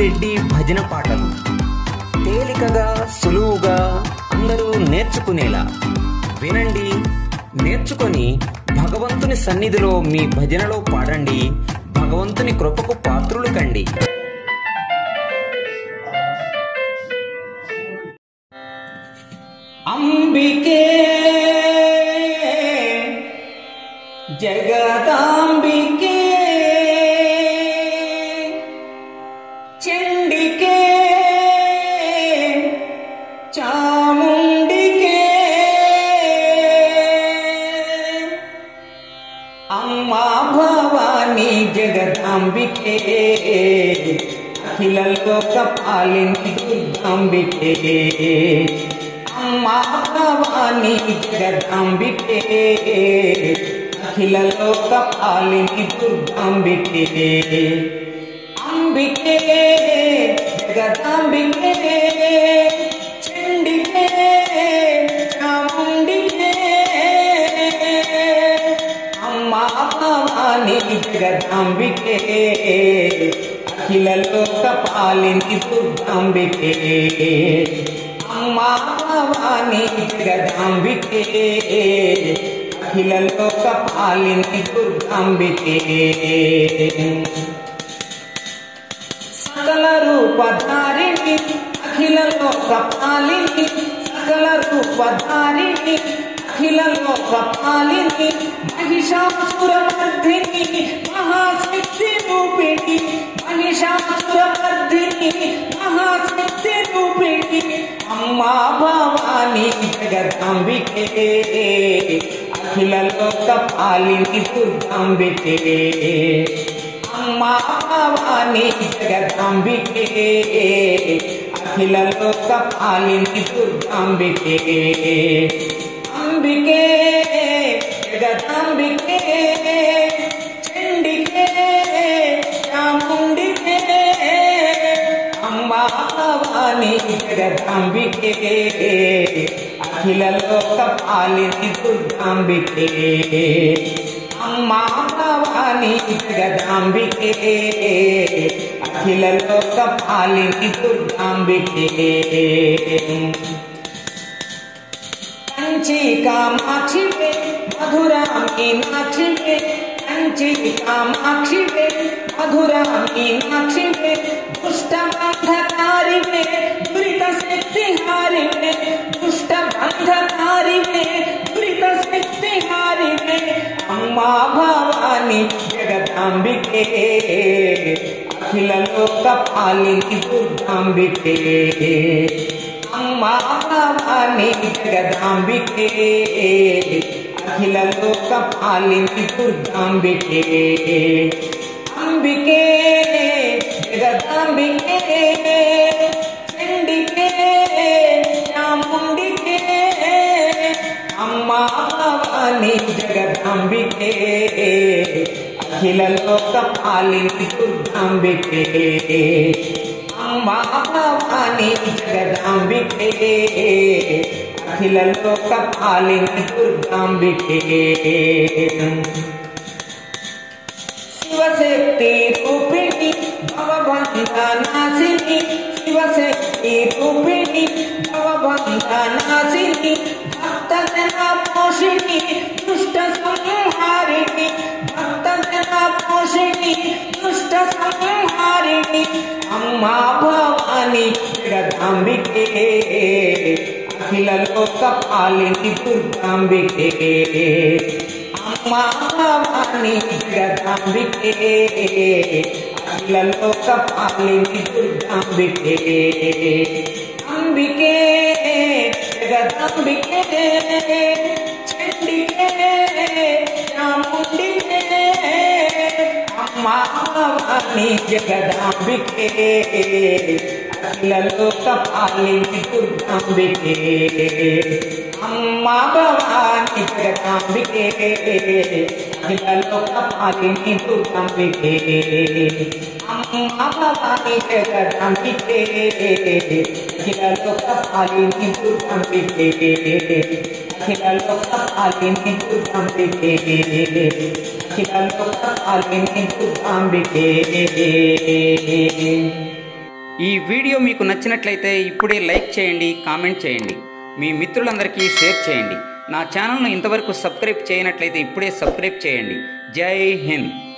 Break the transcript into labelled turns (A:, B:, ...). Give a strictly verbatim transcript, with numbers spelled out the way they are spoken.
A: రెడ్డి భజన పాటలు తేలికగా సులువుగా అందరూ నేర్చుకునేలా వినండి, నేర్చుకొని భగవంతుని సన్నిధిలో మీ భజనలో పాడండి. భగవంతుని కృపకు పాత్రులు కండి.
B: అంబికే జగదాంబికే చండికే చాముండికే అమ్మా భవాని జగదాంబికే అఖిల లోక పాలిని దుర్గాంబికే అమ్మా భవాని జగదాంబికే అఖిల లోక పాలిని దుర్గాంబికే అంబికే జగదాంబికే చండికే చాముండికే అమ్మా భవాని జగదాంబికే అఖిల లోక పాలిని దుర్గాంబికే అమ్మా భవాని జగదాంబికే అఖిల లోక పాలిని దుర్గాంబికే సకల రూపధారిణి అఖిల లోక పాలిని సకల రూపధారిణి అఖిల లోక పాలిని మహిషాసురమర్దిని మహాశక్తి రూపిణి మహిషాసురమర్దిని మహాశక్తి రూపిణి అమ్మా భవాని జగదాంబికే అఖిల లోక పాలిని దుర్గాంబికే అమ్మా భవాని జగదాంబికే అఖిల లోక పాలిని దుర్గాంబికే అంబికే జగదాంబికే చండికే చాముండికే అమ్మా భవాని జగదాంబికే అఖిల లోక పాలిని దుర్గాంబికే అమ్మా భవాని జగదాంబికే అఖిల లోక పాలిని దుర్గాంబికే కంచి కామాక్షివే మధురా మీనాక్షివే కంచి కామాక్షివే మధురా మీనాక్షివే దుష్ట బంధకారివే దురిత శక్తి హారివే దుష్ట బంధకారివే దురిత శక్తి హారివే అమ్మా భవాని జగదాంబికే అఖిల లోక పాలిని దుర్గాంబికే అమ్మా భవాని జగదాంబికే అఖిల లోక పాలిని దుర్గాంబికే అంబికే జగదాంబికే చండికే చాముండికే అమ్మా భవాని జగదాంబికే అఖిల లోక పాలిని దుర్గాంబికే అమ్మా భవాని జగదాంబికే అఖిల లోక పాలిని దుర్గాంబికే శివశక్తి రూపిణి భవబంధనాశిని శివశక్తి రూపిణి భవబంధనాశిని భక్తజన పోషిణి దుష్ట సంహారిణి భక్తజన పోషిణి దుష్ట సంహారిణి అమ్మా భవాని జగదాంబికే అఖిల లోక పాలిని దుర్గాంబికే అమ్మా భవాని జగదాంబికే అఖిల లోక పాలిని దుర్గాంబికే అంబికే జగదాంబికే చండికే చాముండికే అమ్మా భవాని జగదాంబికే అఖిల లోక పాలిని దుర్గాంబికే అమ్మా భవాని జగదాంబికే అఖిల లోక పాలిని దుర్గాంబికే అమ్మా భవాని జగదాంబికే అఖిల లోక పాలిని దుర్గాంబికే అఖిల లోక పాలిని దుర్గాంబికే అఖిల లోక పాలిని దుర్గాంబికే
A: ఈ వీడియో మీకు నచ్చినట్లయితే ఇప్పుడే లైక్ చేయండి, కామెంట్ చేయండి, మీ మిత్రులందరికీ షేర్ చేయండి. నా ఛానల్ను ఇంతవరకు సబ్స్క్రైబ్ చేయనట్లయితే ఇప్పుడే సబ్స్క్రైబ్ చేయండి. జై హింద్.